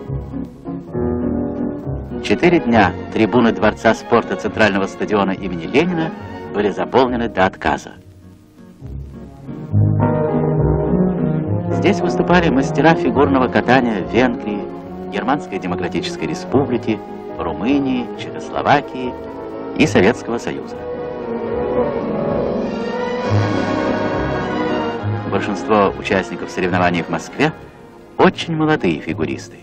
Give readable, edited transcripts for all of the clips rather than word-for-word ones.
4 дня трибуны Дворца спорта Центрального стадиона имени Ленина были заполнены до отказа. Здесь выступали мастера фигурного катания Венгрии, Германской Демократической Республики, Румынии, Чехословакии и Советского Союза. Большинство участников соревнований в Москве очень молодые фигуристы.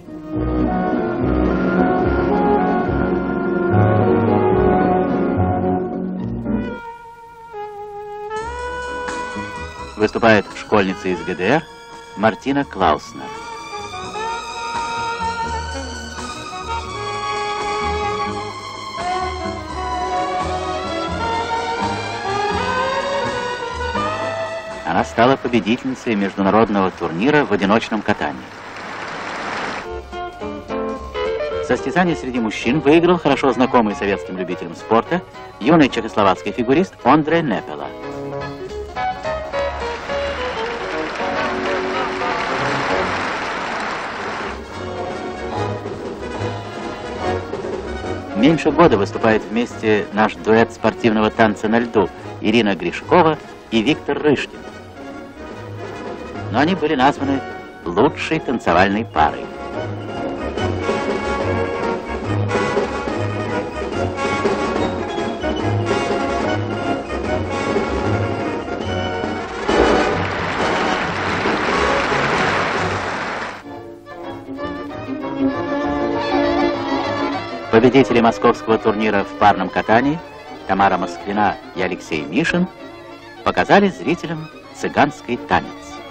Выступает школьница из ГДР Мартина Клауснер. Она стала победительницей международного турнира в одиночном катании. Состязание среди мужчин выиграл хорошо знакомый советским любителям спорта юный чехословацкий фигурист Ондрей Непела. Меньше года выступает вместе наш дуэт спортивного танца на льду Ирина Гришкова и Виктор Рышкин. Но они были названы лучшей танцевальной парой. Победители московского турнира в парном катании Тамара Москвина и Алексей Мишин показали зрителям цыганский танец.